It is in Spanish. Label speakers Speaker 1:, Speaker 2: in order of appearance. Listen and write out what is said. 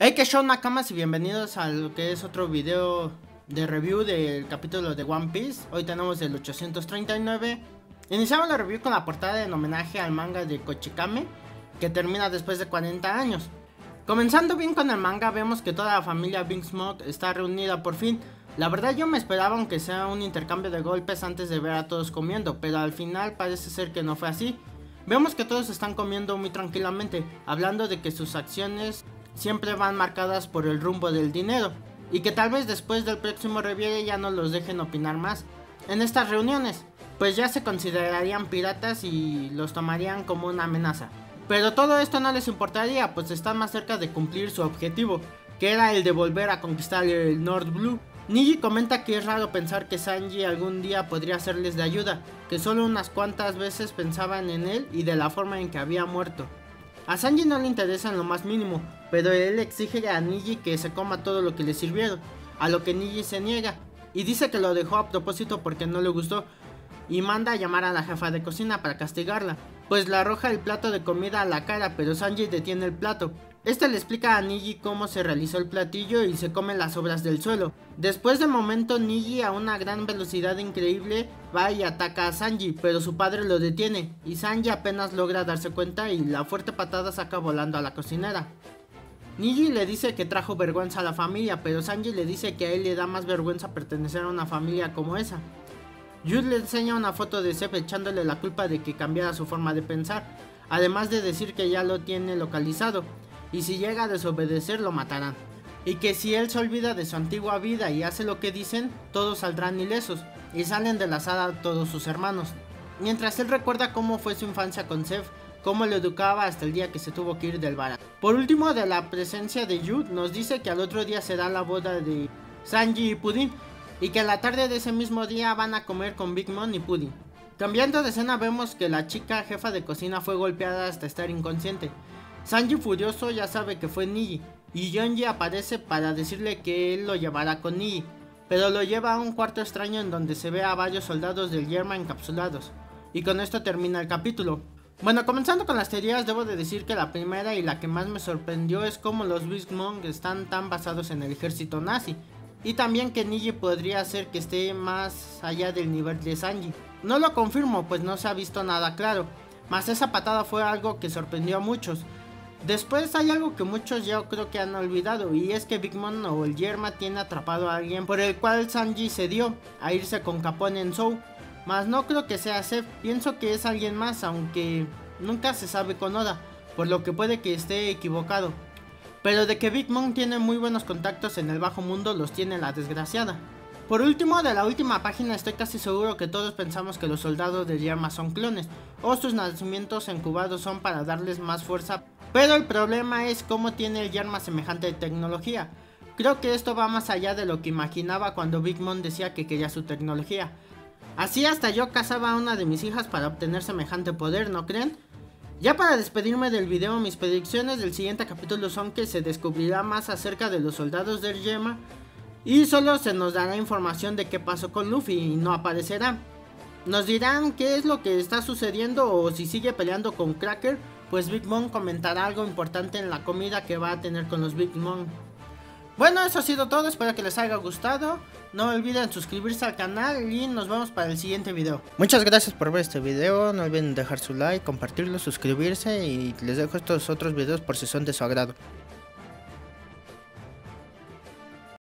Speaker 1: Hey, que show nakamas y bienvenidos a lo que es otro video de review del capítulo de One Piece. Hoy tenemos el 839. Iniciamos la review con la portada en homenaje al manga de Kochikame, que termina después de 40 años. Comenzando bien con el manga, vemos que toda la familia Big Smoke está reunida por fin. La verdad yo me esperaba aunque sea un intercambio de golpes antes de ver a todos comiendo, pero al final parece ser que no fue así. Vemos que todos están comiendo muy tranquilamente, hablando de que sus acciones siempre van marcadas por el rumbo del dinero, y que tal vez después del próximo review ya no los dejen opinar más en estas reuniones, pues ya se considerarían piratas y los tomarían como una amenaza. Pero todo esto no les importaría, pues están más cerca de cumplir su objetivo, que era el de volver a conquistar el North Blue. Niji comenta que es raro pensar que Sanji algún día podría serles de ayuda, que solo unas cuantas veces pensaban en él y de la forma en que había muerto. A Sanji no le interesa en lo más mínimo, pero él exige a Niji que se coma todo lo que le sirvieron, a lo que Niji se niega, y dice que lo dejó a propósito porque no le gustó, y manda a llamar a la jefa de cocina para castigarla, pues le arroja el plato de comida a la cara, pero Sanji detiene el plato. Este le explica a Niji cómo se realizó el platillo y se come las sobras del suelo. Después de momento Niji a una gran velocidad increíble va y ataca a Sanji, pero su padre lo detiene y Sanji apenas logra darse cuenta y la fuerte patada saca volando a la cocinera. Niji le dice que trajo vergüenza a la familia, pero Sanji le dice que a él le da más vergüenza pertenecer a una familia como esa. Jude le enseña una foto de Zep echándole la culpa de que cambiara su forma de pensar, además de decir que ya lo tiene localizado, y si llega a desobedecer lo matarán, y que si él se olvida de su antigua vida y hace lo que dicen, todos saldrán ilesos, y salen de la sala todos sus hermanos. Mientras él recuerda cómo fue su infancia con Zep, cómo lo educaba hasta el día que se tuvo que ir del bar. Por último, de la presencia de Jude, nos dice que al otro día será la boda de Sanji y Pudding, y que a la tarde de ese mismo día van a comer con Big Mom y Pudding. Cambiando de escena vemos que la chica jefa de cocina fue golpeada hasta estar inconsciente. Sanji furioso ya sabe que fue Niji, y Yonji aparece para decirle que él lo llevará con Niji, pero lo lleva a un cuarto extraño en donde se ve a varios soldados del Yerma encapsulados. Y con esto termina el capítulo. Bueno, comenzando con las teorías, debo de decir que la primera y la que más me sorprendió es cómo los Big Mom están tan basados en el ejército nazi, y también que Niji podría ser que esté más allá del nivel de Sanji. No lo confirmo, pues no se ha visto nada claro, mas esa patada fue algo que sorprendió a muchos. Después hay algo que muchos ya creo que han olvidado, y es que Big Mom o el Yerma tiene atrapado a alguien por el cual Sanji se dio a irse con Capone en Zou, mas no creo que sea Zep, pienso que es alguien más, aunque nunca se sabe con Oda, por lo que puede que esté equivocado. Pero de que Big Mom tiene muy buenos contactos en el bajo mundo los tiene la desgraciada. Por último, de la última página estoy casi seguro que todos pensamos que los soldados de Yerma son clones, o sus nacimientos incubados son para darles más fuerza, pero el problema es cómo tiene el Yerma semejante tecnología. Creo que esto va más allá de lo que imaginaba cuando Big Mom decía que quería su tecnología. Así hasta yo cazaba a una de mis hijas para obtener semejante poder, ¿no creen? Ya para despedirme del video, mis predicciones del siguiente capítulo son que se descubrirá más acerca de los soldados del Yerma, y solo se nos dará información de qué pasó con Luffy y no aparecerá. Nos dirán qué es lo que está sucediendo o si sigue peleando con Cracker, pues Big Mom comentará algo importante en la comida que va a tener con los Big Mom. Bueno, eso ha sido todo, espero que les haya gustado. No olviden suscribirse al canal y nos vemos para el siguiente video. Muchas gracias por ver este video, no olviden dejar su like, compartirlo, suscribirse y les dejo estos otros videos por si son de su agrado.